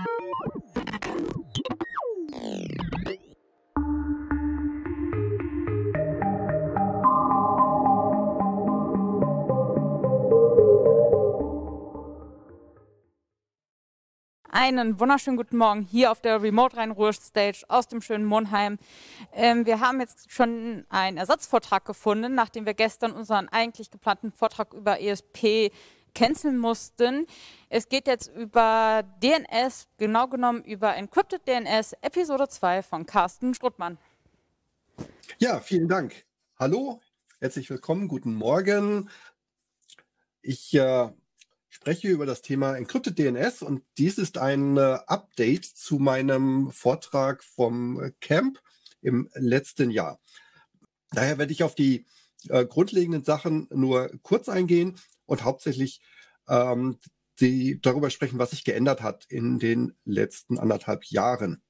Einen wunderschönen guten Morgen hier auf der Remote Rhein-Ruhr-Stage aus dem schönen Monheim. Wir haben jetzt schon einen Ersatzvortrag gefunden, nachdem wir gestern unseren eigentlich geplanten Vortrag über ESP canceln mussten. Es geht jetzt über DNS, genau genommen über Encrypted DNS, Episode 2 von Carsten Struttmann. Ja, vielen Dank. Hallo, herzlich willkommen, guten Morgen. Ich spreche über das Thema Encrypted DNS und dies ist ein Update zu meinem Vortrag vom Camp im letzten Jahr. Daher werde ich auf die grundlegenden Sachen nur kurz eingehen und hauptsächlich darüber sprechen, was sich geändert hat in den letzten 1,5 Jahren.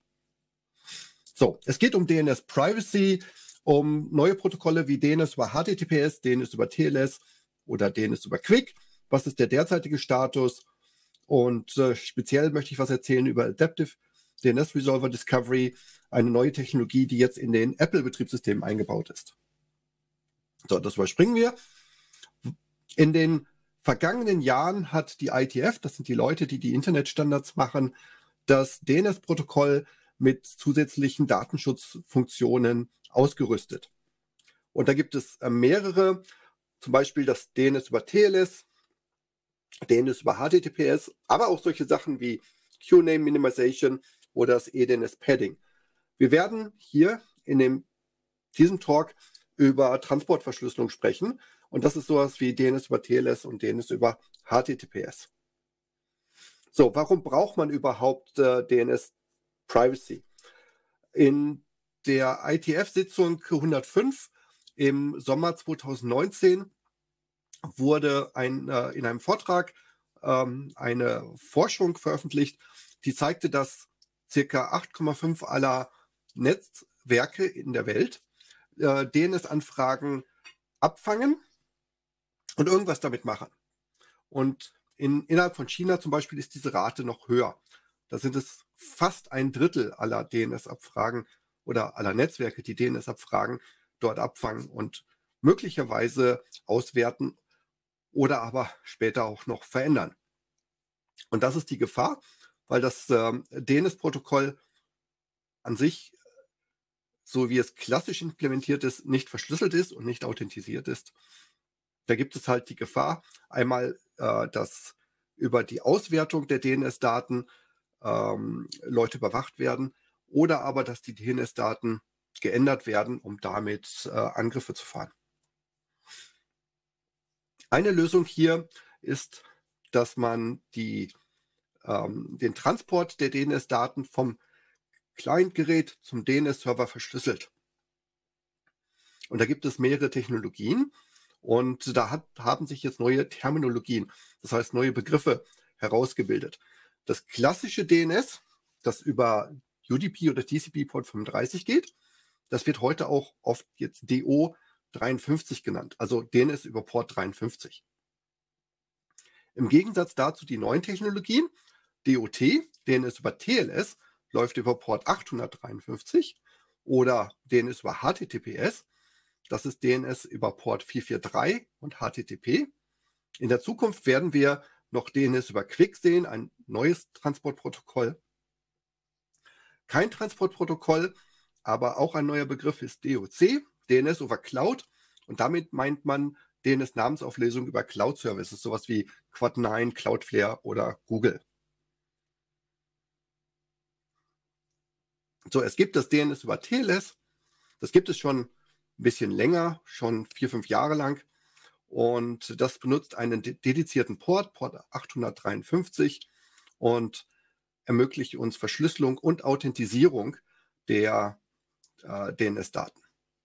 So, es geht um DNS Privacy, um neue Protokolle wie DNS über HTTPS, DNS über TLS oder DNS über QUIC. Was ist der derzeitige Status? Und speziell möchte ich was erzählen über Adaptive DNS Resolver Discovery, eine neue Technologie, die jetzt in den Apple-Betriebssystemen eingebaut ist. So, das überspringen wir. In den vergangenen Jahren hat die IETF, das sind die Leute, die die Internetstandards machen, das DNS-Protokoll mit zusätzlichen Datenschutzfunktionen ausgerüstet. Und da gibt es mehrere, zum Beispiel das DNS über TLS, DNS über HTTPS, aber auch solche Sachen wie QNAME Minimization oder das eDNS Padding. Wir werden hier in diesem Talk über Transportverschlüsselung sprechen und das ist sowas wie DNS über TLS und DNS über HTTPS. So, warum braucht man überhaupt DNS Privacy? In der IETF-Sitzung 105 im Sommer 2019 wurde in einem Vortrag eine Forschung veröffentlicht, die zeigte, dass ca. 8,5 aller Netzwerke in der Welt DNS-Anfragen abfangen und irgendwas damit machen. Und innerhalb von China zum Beispiel ist diese Rate noch höher. Da sind es fast 1/3 aller DNS-Abfragen oder aller Netzwerke, die DNS-Abfragen dort abfangen und möglicherweise auswerten oder aber später auch noch verändern. Und das ist die Gefahr, weil das DNS-Protokoll an sich, so wie es klassisch implementiert ist, nicht verschlüsselt ist und nicht authentisiert ist. Da gibt es halt die Gefahr, einmal, dass über die Auswertung der DNS-Daten Leute überwacht werden oder aber, dass die DNS-Daten geändert werden, um damit Angriffe zu fahren. Eine Lösung hier ist, dass man den Transport der DNS-Daten vom Client-Gerät zum DNS-Server verschlüsselt. Und da gibt es mehrere Technologien und da haben sich jetzt neue Terminologien, das heißt neue Begriffe herausgebildet. Das klassische DNS, das über UDP oder TCP-Port 35 geht, das wird heute auch oft jetzt DO 53 genannt, also DNS über Port 53. Im Gegensatz dazu die neuen Technologien, DOT, DNS über TLS, läuft über Port 853 oder DNS über HTTPS, das ist DNS über Port 443 und HTTP. In der Zukunft werden wir noch DNS über QUIC sehen, ein neues Transportprotokoll. Kein Transportprotokoll, aber auch ein neuer Begriff ist DOC, DNS over Cloud. Und damit meint man DNS-Namensauflösung über Cloud-Services, sowas wie Quad9, Cloudflare oder Google. So, es gibt das DNS über TLS. Das gibt es schon ein bisschen länger, schon 4, 5 Jahre lang. Und das benutzt einen dedizierten Port 853 und ermöglicht uns Verschlüsselung und Authentisierung der DNS-Daten.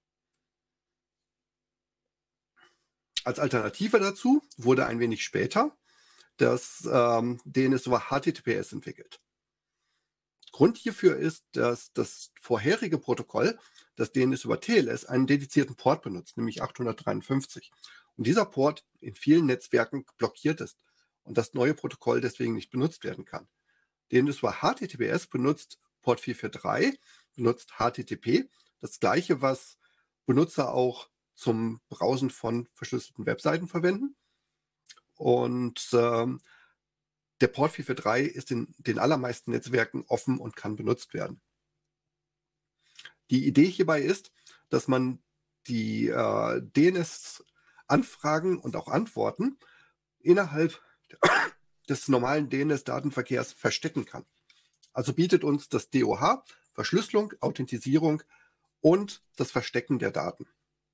Als Alternative dazu wurde ein wenig später das DNS über HTTPS entwickelt. Grund hierfür ist, dass das vorherige Protokoll, das DNS über TLS, einen dedizierten Port benutzt, nämlich 853. Und dieser Port in vielen Netzwerken blockiert ist und das neue Protokoll deswegen nicht benutzt werden kann. DNS über HTTPS benutzt Port 443, benutzt HTTP, das gleiche, was Benutzer auch zum Browsen von verschlüsselten Webseiten verwenden. Und der Port 443 ist in den allermeisten Netzwerken offen und kann benutzt werden. Die Idee hierbei ist, dass man die DNS-Anfragen und auch Antworten innerhalb des normalen DNS-Datenverkehrs verstecken kann. Also bietet uns das DOH Verschlüsselung, Authentisierung und das Verstecken der Daten.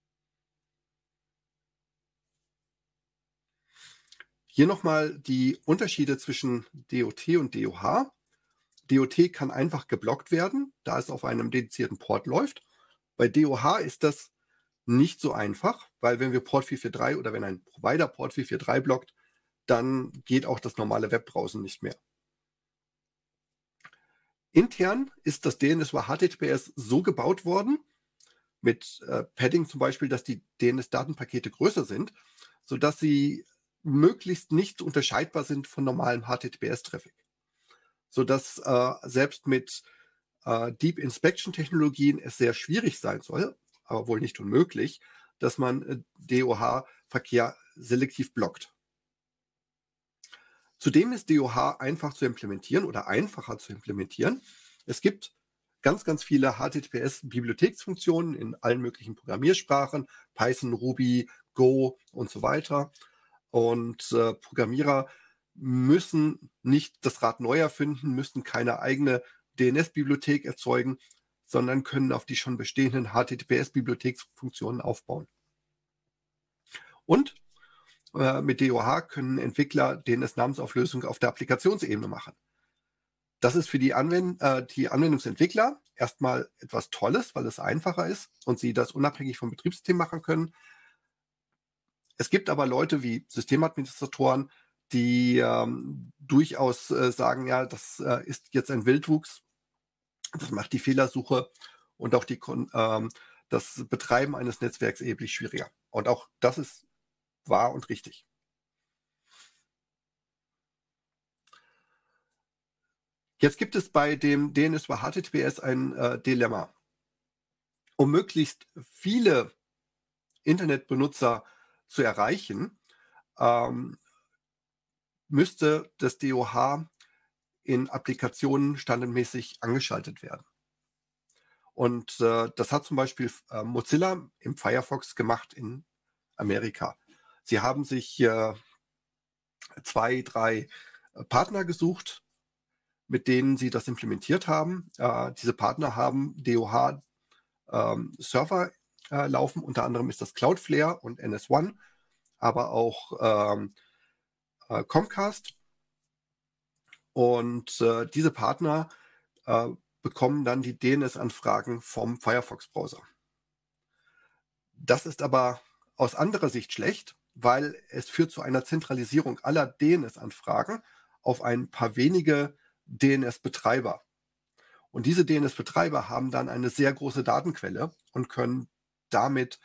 Hier nochmal die Unterschiede zwischen DOT und DOH. DOT kann einfach geblockt werden, da es auf einem dedizierten Port läuft. Bei DOH ist das nicht so einfach, weil wenn wir Port 443 oder wenn ein Provider Port 443 blockt, dann geht auch das normale Webbrowsen nicht mehr. Intern ist das DNS über HTTPS so gebaut worden, mit Padding zum Beispiel, dass die DNS-Datenpakete größer sind, sodass sie möglichst nicht unterscheidbar sind von normalem HTTPS-Traffic. Sodass selbst mit Deep Inspection-Technologien es sehr schwierig sein soll, aber wohl nicht unmöglich, dass man DOH-Verkehr selektiv blockt. Zudem ist DOH einfach zu implementieren oder einfacher zu implementieren. Es gibt ganz, ganz viele HTTPS-Bibliotheksfunktionen in allen möglichen Programmiersprachen, Python, Ruby, Go und so weiter. Und Programmierer müssen nicht das Rad neu erfinden, müssen keine eigene DNS-Bibliothek erzeugen, sondern können auf die schon bestehenden HTTPS-Bibliotheksfunktionen aufbauen. Und mit DOH können Entwickler DNS-Namensauflösung auf der Applikationsebene machen. Das ist für die Anwendungsentwickler erstmal etwas Tolles, weil es einfacher ist und sie das unabhängig vom Betriebssystem machen können. Es gibt aber Leute wie Systemadministratoren, die durchaus sagen, ja, das ist jetzt ein Wildwuchs, das macht die Fehlersuche und auch das Betreiben eines Netzwerks erheblich schwieriger. Und auch das ist wahr und richtig. Jetzt gibt es bei dem DNS über HTTPS ein Dilemma. Um möglichst viele Internetbenutzer zu erreichen, müsste das DOH in Applikationen standardmäßig angeschaltet werden. Und das hat zum Beispiel Mozilla im Firefox gemacht in Amerika. Sie haben sich 2, 3 Partner gesucht, mit denen sie das implementiert haben. Diese Partner haben DOH-Server laufen. Unter anderem ist das Cloudflare und NS1, aber auch Comcast. Und diese Partner bekommen dann die DNS-Anfragen vom Firefox-Browser. Das ist aber aus anderer Sicht schlecht, weil es führt zu einer Zentralisierung aller DNS-Anfragen auf ein paar wenige DNS-Betreiber. Und diese DNS-Betreiber haben dann eine sehr große Datenquelle und können damit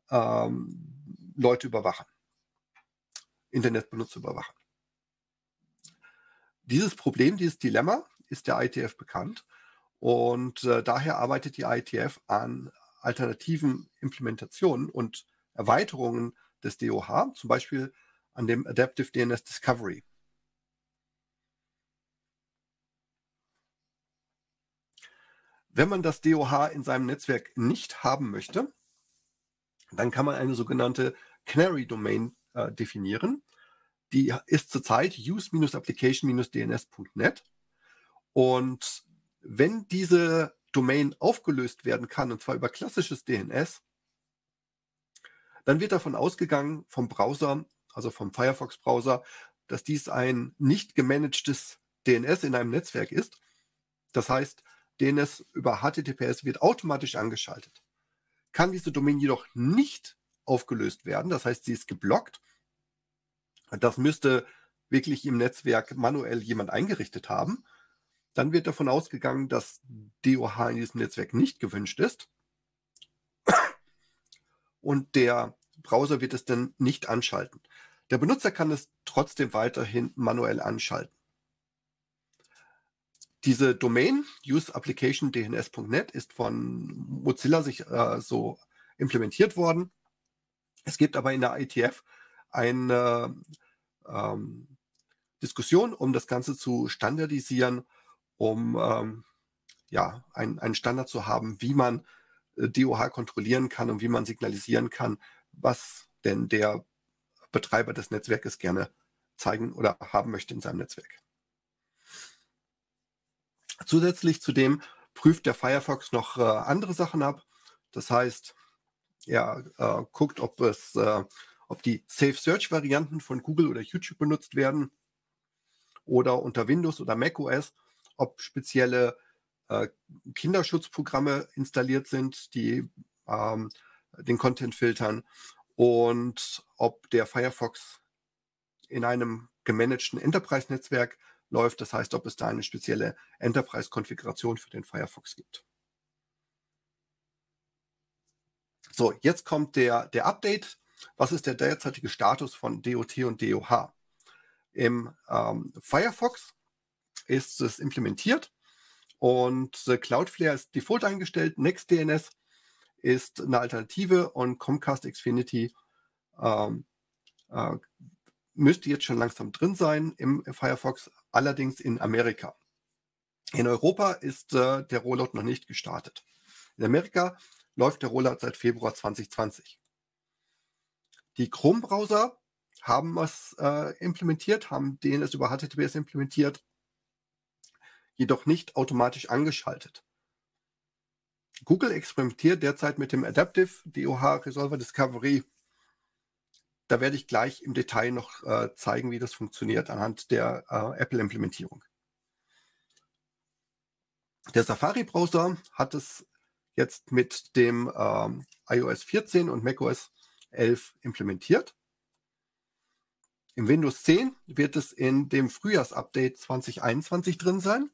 Leute überwachen, Internetbenutzer überwachen. Dieses Problem, dieses Dilemma ist der IETF bekannt und daher arbeitet die IETF an alternativen Implementationen und Erweiterungen des DOH, zum Beispiel an dem Adaptive DNS Discovery. Wenn man das DOH in seinem Netzwerk nicht haben möchte, dann kann man eine sogenannte Canary Domain definieren. Die ist zurzeit use-application-dns.net. Und wenn diese Domain aufgelöst werden kann, und zwar über klassisches DNS, dann wird davon ausgegangen vom Browser, also vom Firefox-Browser, dass dies ein nicht gemanagtes DNS in einem Netzwerk ist. Das heißt, DNS über HTTPS wird automatisch angeschaltet. Kann diese Domain jedoch nicht aufgelöst werden, das heißt, sie ist geblockt. Das müsste wirklich im Netzwerk manuell jemand eingerichtet haben. Dann wird davon ausgegangen, dass DOH in diesem Netzwerk nicht gewünscht ist. Und der Browser wird es dann nicht anschalten. Der Benutzer kann es trotzdem weiterhin manuell anschalten. Diese Domain, useApplicationDNS.net, ist von Mozilla so implementiert worden. Es gibt aber in der IETF eine Diskussion, um das Ganze zu standardisieren, um einen Standard zu haben, wie man DOH kontrollieren kann und wie man signalisieren kann, was denn der Betreiber des Netzwerkes gerne zeigen oder haben möchte in seinem Netzwerk. Zusätzlich zu dem prüft der Firefox noch andere Sachen ab. Das heißt, er guckt, ob die Safe Search Varianten von Google oder YouTube benutzt werden oder unter Windows oder macOS, ob spezielle Kinderschutzprogramme installiert sind, die den Content filtern, und ob der Firefox in einem gemanagten Enterprise-Netzwerk läuft. Das heißt, ob es da eine spezielle Enterprise-Konfiguration für den Firefox gibt. So, jetzt kommt der Update. Was ist der derzeitige Status von DOT und DOH? Im Firefox ist es implementiert und Cloudflare ist default eingestellt. NextDNS ist eine Alternative und Comcast Xfinity müsste jetzt schon langsam drin sein im Firefox, allerdings in Amerika. In Europa ist der Rollout noch nicht gestartet. In Amerika läuft der Rollout seit Februar 2020. Die Chrome-Browser haben es implementiert, haben DNS über HTTPS implementiert, jedoch nicht automatisch angeschaltet. Google experimentiert derzeit mit dem Adaptive DOH Resolver Discovery. Da werde ich gleich im Detail noch zeigen, wie das funktioniert anhand der Apple-Implementierung. Der Safari-Browser hat es jetzt mit dem iOS 14 und macOS 11 implementiert. Im Windows 10 wird es in dem Frühjahrsupdate 2021 drin sein.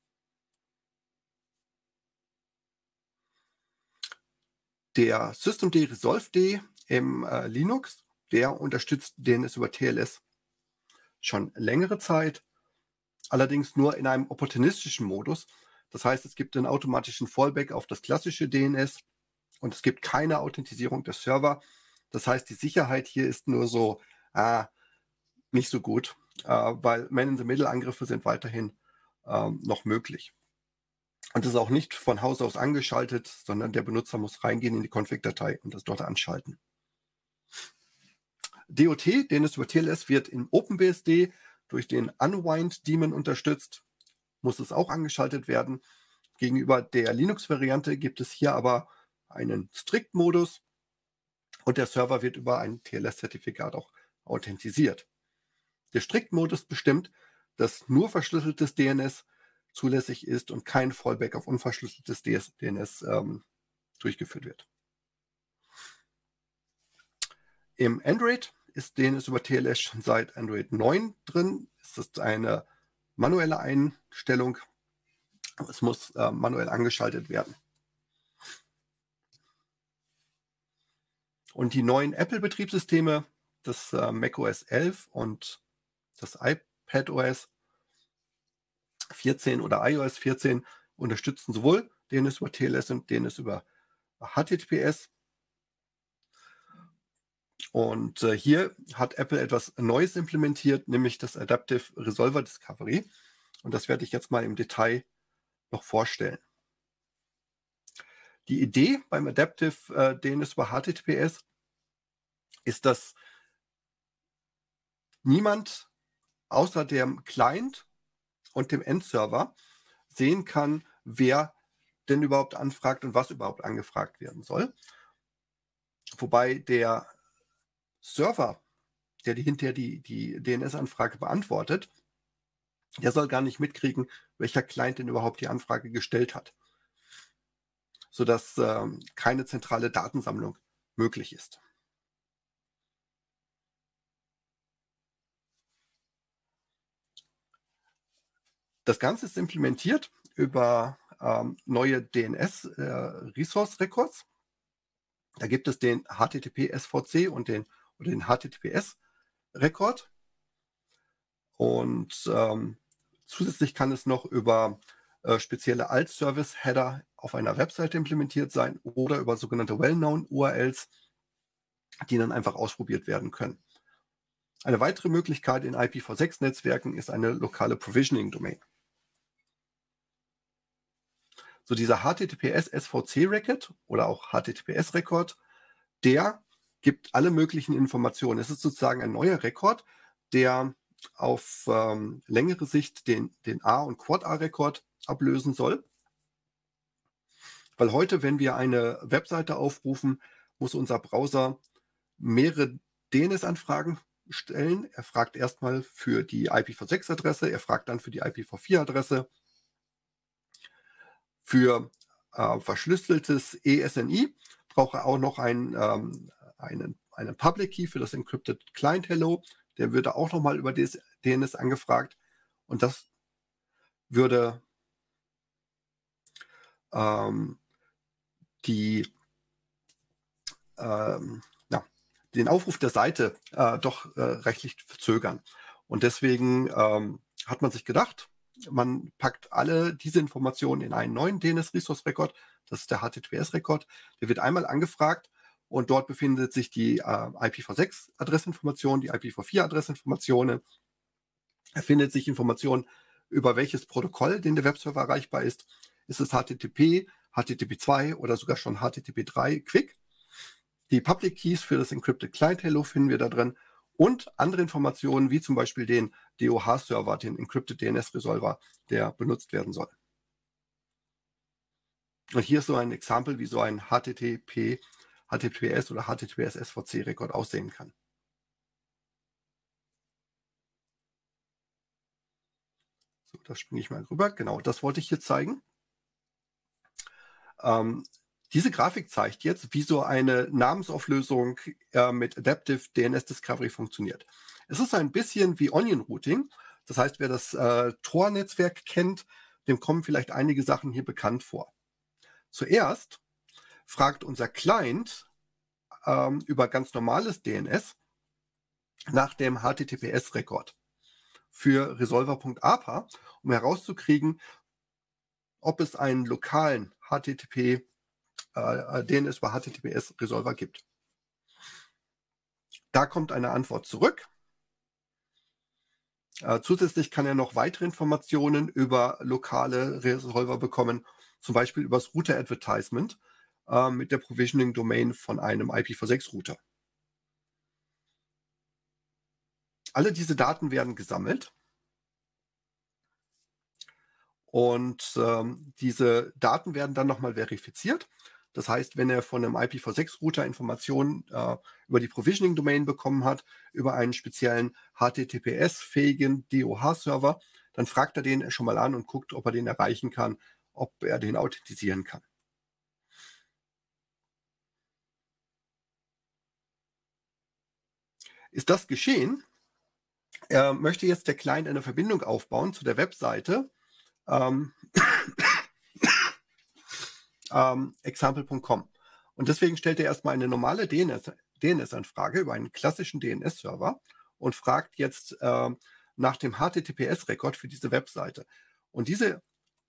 Der Systemd Resolved im Linux, der unterstützt DNS über TLS schon längere Zeit, allerdings nur in einem opportunistischen Modus. Das heißt, es gibt einen automatischen Fallback auf das klassische DNS und es gibt keine Authentisierung des Server. Das heißt, die Sicherheit hier ist nur so nicht so gut, weil Man-in-the-Middle-Angriffe sind weiterhin noch möglich. Und das ist auch nicht von Haus aus angeschaltet, sondern der Benutzer muss reingehen in die Config-Datei und das dort anschalten. DOT, DNS über TLS, wird in OpenBSD durch den Unwind-Daemon unterstützt, muss es auch angeschaltet werden. Gegenüber der Linux-Variante gibt es hier aber einen Strict-Modus und der Server wird über ein TLS-Zertifikat auch authentisiert. Der Strict-Modus bestimmt, dass nur verschlüsseltes DNS zulässig ist und kein Fallback auf unverschlüsseltes DNS durchgeführt wird. Im Android ist DNS über TLS schon seit Android 9 drin. Es ist eine manuelle Einstellung. Es muss manuell angeschaltet werden. Und die neuen Apple-Betriebssysteme, das macOS 11 und das iPadOS 14 oder iOS 14, unterstützen sowohl DNS über TLS und DNS über HTTPS. Und hier hat Apple etwas Neues implementiert, nämlich das Adaptive Resolver Discovery. Und das werde ich jetzt mal im Detail noch vorstellen. Die Idee beim Adaptive DNS über HTTPS ist, dass niemand außer dem Client und dem Endserver sehen kann, wer denn überhaupt anfragt und was überhaupt angefragt werden soll. Wobei der Server, der hinterher die DNS-Anfrage beantwortet, der soll gar nicht mitkriegen, welcher Client denn überhaupt die Anfrage gestellt hat, sodass keine zentrale Datensammlung möglich ist. Das Ganze ist implementiert über neue DNS Resource Records. Da gibt es den HTTP-SVC und den HTTPS-Record. Und zusätzlich kann es noch über spezielle Alt-Service-Header auf einer Webseite implementiert sein oder über sogenannte Well-Known-URLs, die dann einfach ausprobiert werden können. Eine weitere Möglichkeit in IPv6-Netzwerken ist eine lokale Provisioning-Domain. So dieser HTTPS-SVC-Record oder auch HTTPS-Record, der gibt alle möglichen Informationen. Es ist sozusagen ein neuer Rekord, der auf längere Sicht den A- und Quad-A-Rekord ablösen soll. Weil heute, wenn wir eine Webseite aufrufen, muss unser Browser mehrere DNS-Anfragen stellen. Er fragt erstmal für die IPv6-Adresse, er fragt dann für die IPv4-Adresse. Für verschlüsseltes ESNI braucht er auch noch einen Public Key für das Encrypted Client Hello. Der würde auch nochmal über DNS angefragt. Und das würde den Aufruf der Seite doch rechtlich verzögern. Und deswegen hat man sich gedacht, man packt alle diese Informationen in einen neuen DNS-Resource-Record. Das ist der HTTPS-Record. Der wird einmal angefragt und dort befindet sich die IPv6-Adressinformation, die IPv4-Adressinformationen. Er findet sich Informationen über welches Protokoll, den der Webserver erreichbar ist. Ist es HTTP, HTTP2 oder sogar schon HTTP3 Quick? Die Public Keys für das Encrypted Client Hello finden wir da drin und andere Informationen, wie zum Beispiel den DOH-Server, den Encrypted DNS Resolver, der benutzt werden soll. Und hier ist so ein Exempel, wie so ein HTTPS oder HTTPS SVC-Record aussehen kann. So, das springe ich mal rüber. Genau, das wollte ich hier zeigen. Diese Grafik zeigt jetzt, wie so eine Namensauflösung mit Adaptive DNS Discovery funktioniert. Es ist ein bisschen wie Onion Routing. Das heißt, wer das Tor-Netzwerk kennt, dem kommen vielleicht einige Sachen hier bekannt vor. Zuerst fragt unser Client über ganz normales DNS nach dem HTTPS-Record für resolver.apa, um herauszukriegen, ob es einen lokalen HTTP DNS über HTTPS Resolver gibt. Da kommt eine Antwort zurück. Zusätzlich kann er noch weitere Informationen über lokale Resolver bekommen, zum Beispiel über das Router Advertisement mit der Provisioning Domain von einem IPv6-Router. Alle diese Daten werden gesammelt und diese Daten werden dann nochmal verifiziert. Das heißt, wenn er von einem IPv6-Router Informationen über die Provisioning-Domain bekommen hat, über einen speziellen HTTPS-fähigen DOH-Server, dann fragt er den schon mal an und guckt, ob er den erreichen kann, ob er den authentisieren kann. Ist das geschehen, möchte jetzt der Client eine Verbindung aufbauen zu der Webseite example.com. Und deswegen stellt er erstmal eine normale DNS-Anfrage über einen klassischen DNS-Server und fragt jetzt nach dem HTTPS-Record für diese Webseite. Und dieser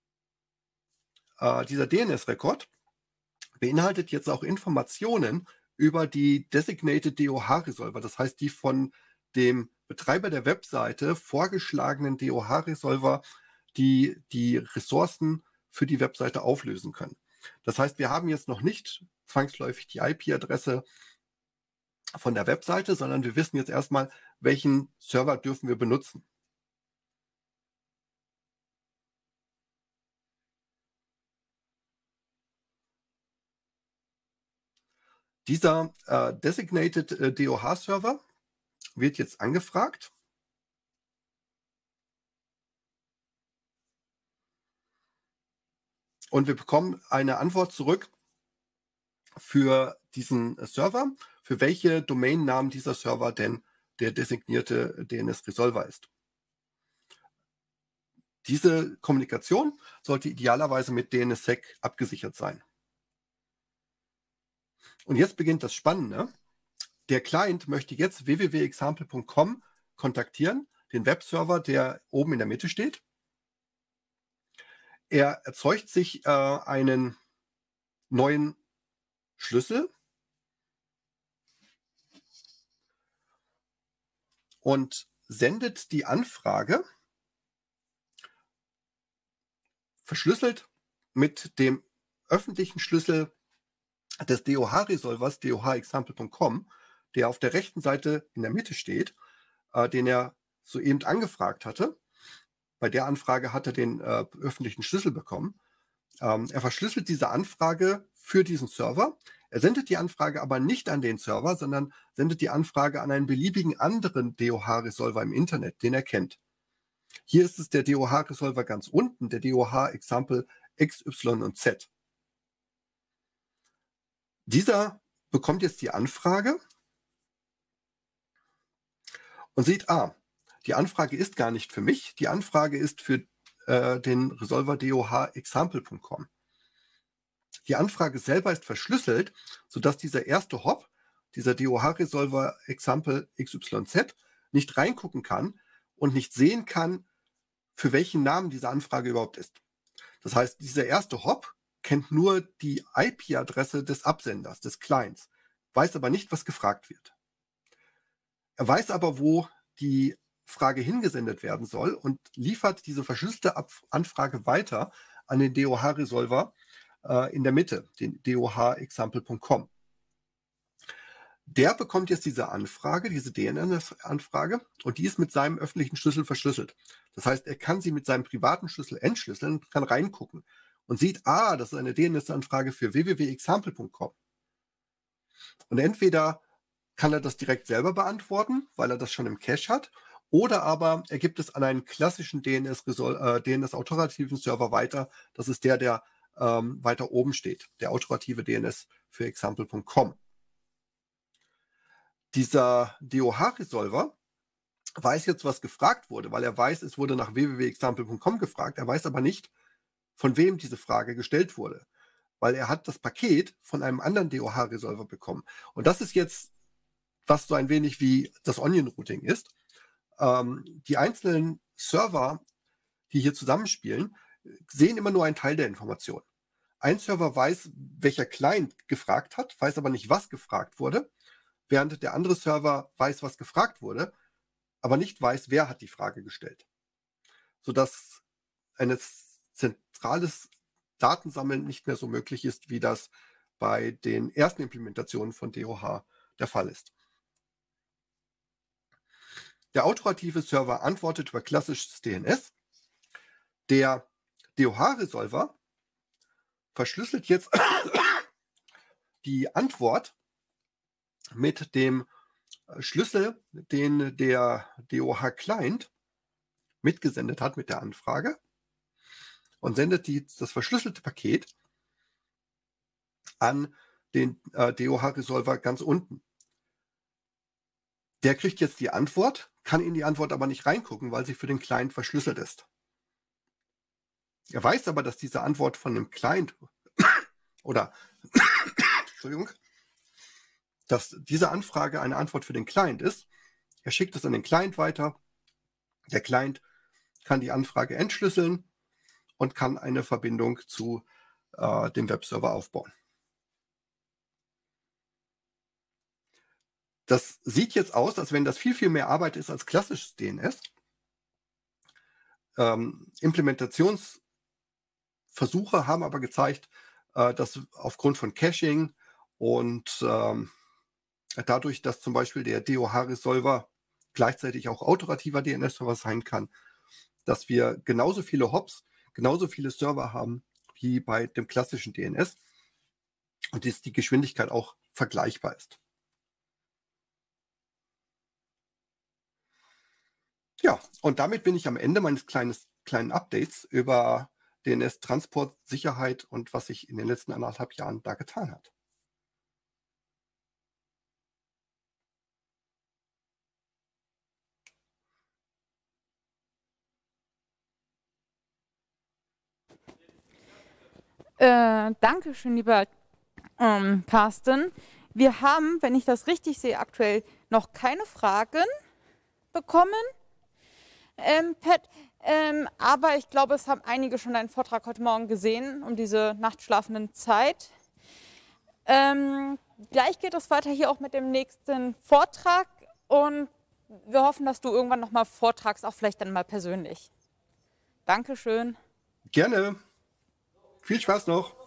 DNS-Record beinhaltet jetzt auch Informationen über die Designated DOH-Resolver, das heißt die von dem Betreiber der Webseite vorgeschlagenen DOH-Resolver, die die Ressourcen für die Webseite auflösen können. Das heißt, wir haben jetzt noch nicht zwangsläufig die IP-Adresse von der Webseite, sondern wir wissen jetzt erstmal, welchen Server dürfen wir benutzen. Dieser Designated DOH-Server wird jetzt angefragt. Und wir bekommen eine Antwort zurück für diesen Server, für welche Domainnamen dieser Server denn der designierte DNS-Resolver ist. Diese Kommunikation sollte idealerweise mit DNSSEC abgesichert sein. Und jetzt beginnt das Spannende. Der Client möchte jetzt www.example.com kontaktieren, den Webserver, der oben in der Mitte steht. Er erzeugt sich einen neuen Schlüssel und sendet die Anfrage verschlüsselt mit dem öffentlichen Schlüssel des DOH-Resolvers, dohexample.com, der auf der rechten Seite in der Mitte steht, den er soeben angefragt hatte. Bei der Anfrage hat er den öffentlichen Schlüssel bekommen. Er verschlüsselt diese Anfrage für diesen Server. Er sendet die Anfrage aber nicht an den Server, sondern sendet die Anfrage an einen beliebigen anderen DOH-Resolver im Internet, den er kennt. Hier ist es der DOH-Resolver ganz unten, der DOH-Example X, Y und Z. Dieser bekommt jetzt die Anfrage und sieht, die Anfrage ist gar nicht für mich, die Anfrage ist für den Resolver dohexample.com. Die Anfrage selber ist verschlüsselt, sodass dieser erste Hop, dieser DOH-Resolver Example XYZ, nicht reingucken kann und nicht sehen kann, für welchen Namen diese Anfrage überhaupt ist. Das heißt, dieser erste Hop kennt nur die IP-Adresse des Absenders, des Clients, weiß aber nicht, was gefragt wird. Er weiß aber, wo die Frage hingesendet werden soll und liefert diese verschlüsselte Anfrage weiter an den DOH-Resolver in der Mitte, den dohexample.com. Der bekommt jetzt diese Anfrage, diese DNS-Anfrage, und die ist mit seinem öffentlichen Schlüssel verschlüsselt. Das heißt, er kann sie mit seinem privaten Schlüssel entschlüsseln und kann reingucken und sieht, das ist eine DNS-Anfrage für www.example.com. Und entweder kann er das direkt selber beantworten, weil er das schon im Cache hat, oder aber er gibt es an einen klassischen DNS-autorativen Server weiter. Das ist der weiter oben steht, der autorative DNS für example.com. Dieser DOH-Resolver weiß jetzt, was gefragt wurde, weil er weiß, es wurde nach www.example.com gefragt. Er weiß aber nicht, von wem diese Frage gestellt wurde, weil er hat das Paket von einem anderen DOH-Resolver bekommen. Und das ist jetzt, was so ein wenig wie das Onion-Routing ist. Die einzelnen Server, die hier zusammenspielen, sehen immer nur einen Teil der Information. Ein Server weiß, welcher Client gefragt hat, weiß aber nicht, was gefragt wurde, während der andere Server weiß, was gefragt wurde, aber nicht weiß, wer hat die Frage gestellt. Sodass ein zentrales Datensammeln nicht mehr so möglich ist, wie das bei den ersten Implementationen von DOH der Fall ist. Der autorative Server antwortet über klassisches DNS. Der DOH-Resolver verschlüsselt jetzt die Antwort mit dem Schlüssel, den der DOH-Client mitgesendet hat mit der Anfrage und sendet das verschlüsselte Paket an den DOH-Resolver ganz unten. Der kriegt jetzt die Antwort, kann in die Antwort aber nicht reingucken, weil sie für den Client verschlüsselt ist. Er weiß aber, dass diese Antwort von dem Client oder Entschuldigung, dass diese Anfrage eine Antwort für den Client ist. Er schickt es an den Client weiter. Der Client kann die Anfrage entschlüsseln und kann eine Verbindung zu dem Webserver aufbauen. Das sieht jetzt aus, als wenn das viel, viel mehr Arbeit ist als klassisches DNS. Implementationsversuche haben aber gezeigt, dass aufgrund von Caching und dadurch, dass zum Beispiel der DOH-Resolver gleichzeitig auch autorativer DNS-Server sein kann, dass wir genauso viele Hops, genauso viele Server haben wie bei dem klassischen DNS und dass die Geschwindigkeit auch vergleichbar ist. Ja, und damit bin ich am Ende meines kleinen Updates über DNS-Transport, Sicherheit und was sich in den letzten 1,5 Jahren da getan hat. Dankeschön, lieber Carsten. Wir haben, wenn ich das richtig sehe, aktuell noch keine Fragen bekommen. Pat, Aber ich glaube, es haben einige schon deinen Vortrag heute Morgen gesehen, um diese nachtschlafenden Zeit. Gleich geht es weiter hier auch mit dem nächsten Vortrag und wir hoffen, dass du irgendwann nochmal vortragst, auch vielleicht dann mal persönlich. Dankeschön. Gerne. Viel Spaß noch.